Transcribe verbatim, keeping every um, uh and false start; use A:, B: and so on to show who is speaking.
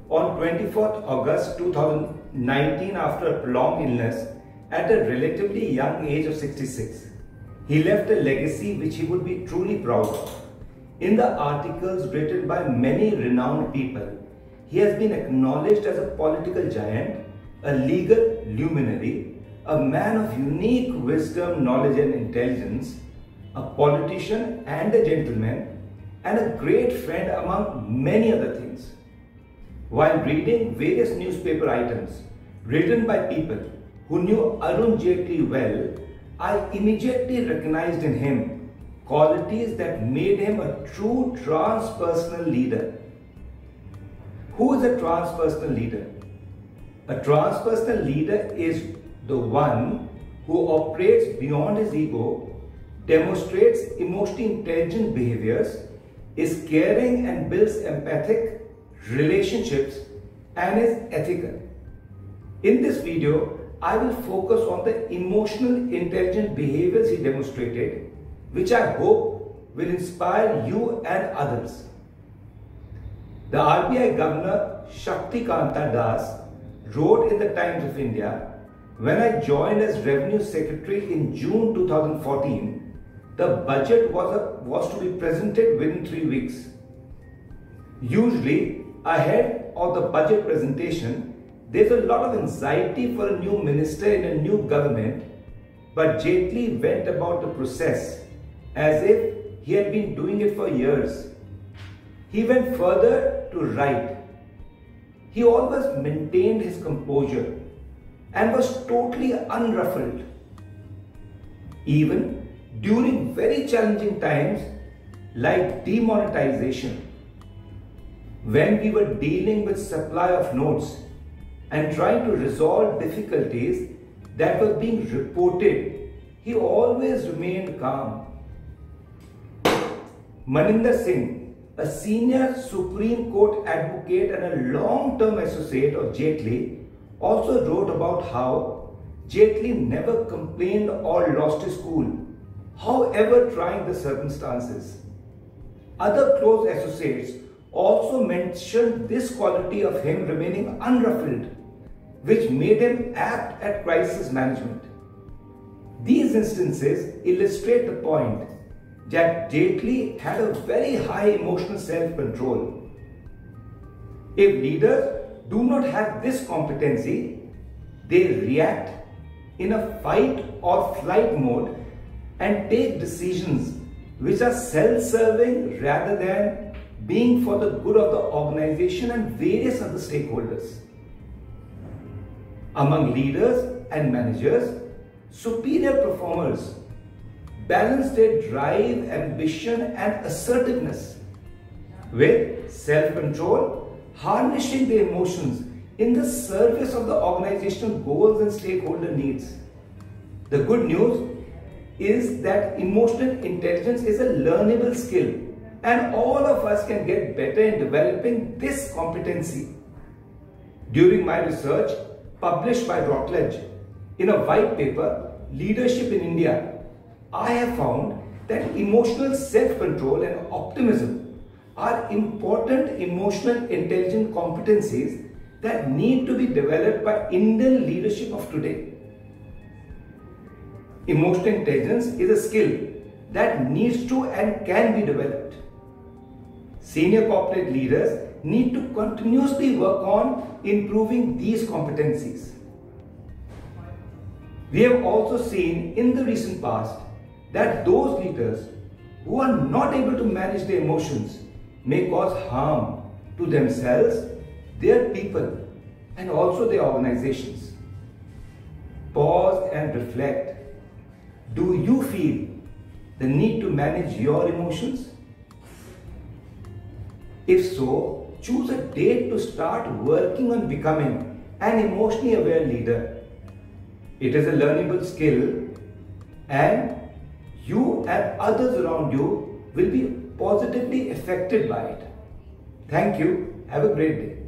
A: on twenty-fourth August two thousand nineteen after a prolonged illness at a relatively young age of sixty-six. He left a legacy which he would be truly proud of. In the articles written by many renowned people, he has been acknowledged as a political giant, a legal luminary, a man of unique wisdom, knowledge and intelligence, a politician and a gentleman, and a great friend among many other things. While reading various newspaper items written by people who knew Arun Jaitley well, I immediately recognized in him qualities that made him a true transpersonal leader. Who is a transpersonal leader? A transpersonal leader is the one who operates beyond his ego, demonstrates emotionally intelligent behaviors, is caring and builds empathic relationships, and is ethical. In this video, I will focus on the emotional intelligent behaviors he demonstrated, which I hope will inspire you and others. The R B I Governor Shakti Kanta Das wrote in the Times of India, "When I joined as Revenue Secretary in June two thousand fourteen, the budget was, a, was to be presented within three weeks. Usually, ahead of the budget presentation, there's a lot of anxiety for a new minister in a new government, but Jaitley went about the process as if he had been doing it for years. He went further to write. He always maintained his composure and was totally unruffled. Even during very challenging times like demonetization, when we were dealing with supply of notes and trying to resolve difficulties that were being reported, he always remained calm." Maninder Singh, a senior Supreme Court advocate and a long-term associate of Jaitley, also wrote about how Jaitley never complained or lost his cool, however trying the circumstances. Other close associates also mentioned this quality of him remaining unruffled, which made him apt at crisis management. These instances illustrate the point that Jaitley had a very high emotional self-control. If leaders do not have this competency, they react in a fight or flight mode and take decisions which are self-serving rather than being for the good of the organization and various other stakeholders. Among leaders and managers, superior performers balance their drive, ambition and assertiveness with self-control, harnessing their emotions in the service of the organizational goals and stakeholder needs. The good news is that emotional intelligence is a learnable skill, and all of us can get better in developing this competency. During my research, published by Routledge in a white paper, Leadership in India, I have found that emotional self-control and optimism are important emotional intelligence competencies that need to be developed by Indian leadership of today. Emotional intelligence is a skill that needs to and can be developed. Senior corporate leaders need to continuously work on improving these competencies. We have also seen in the recent past that those leaders who are not able to manage their emotions may cause harm to themselves, their people, and also their organizations. Pause and reflect. Do you feel the need to manage your emotions? If so, choose a date to start working on becoming an emotionally aware leader. It is a learnable skill, and you and others around you will be positively affected by it. Thank you. Have a great day.